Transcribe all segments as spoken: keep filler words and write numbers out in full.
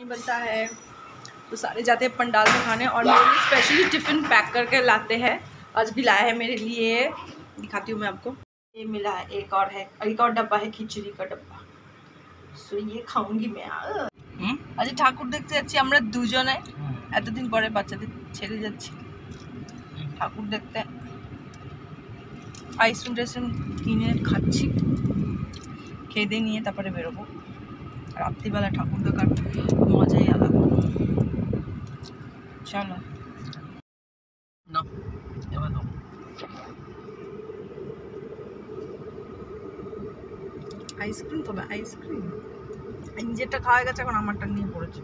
बनता है तो सारे जाते हैं पंडाल में खाने, और मेरे लिए स्पेशली टिफ़िन पैक करके लाते हैं। आज भी लाया है मेरे लिए, दिखाती हूँ मैं आपको। ये मिला है, एक और है, एक और डब्बा है खिचड़ी का डब्बा। सो ये खाऊंगी मैं। आज ठाकुर देखते যাচ্ছি আমরা দুজনে, এতদিন পরে বাচ্চাদের ছেড়ে যাচ্ছি ঠাকুর দেখতে। আইসক্রিম টাইসক্রিম কিনে খাচ্ছি, খেয়ে দিয়ে নিয়ে তারপরে বেরোবো। রাত্রিবেলা ঠাকুর দেখার মজাই আলাদা। চলো না এবার দাও। আইসক্রিম তবে আইসক্রিম নিজেরটা খাওয়া গেছে, এখন আমারটা নিয়ে পড়েছে।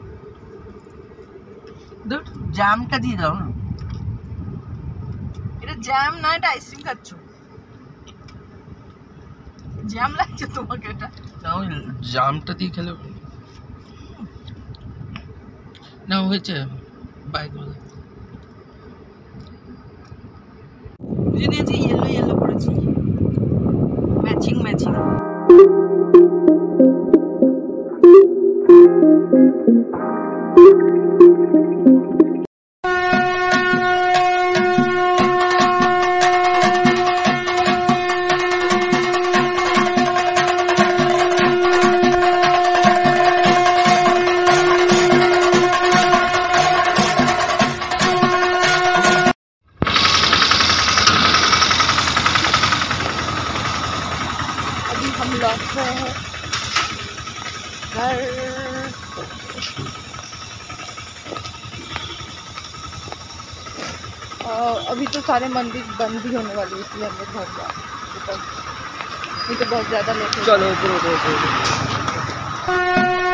দুধ জ্যামটা দিয়ে দাও না। এটা জ্যাম না, এটা আইসক্রিম খাচ্ছ। জ্যাম লাগছে তোমাকে? এটা না, ওই জামটা দিয়ে খেলে না হয়েছে। বাইক বুঝে নিয়েছি, ইয়েলো ইয়েলো করেছি, ম্যাচিং ম্যাচিং। हम लौट रहे हैं घर। अभी तो सारे मंदिर बंद ही होने वाली है, इसलिए हम लोग घर जा रहे हैं। नहीं तो बहुत ज़्यादा लेट। चलो ऊपर ऊपर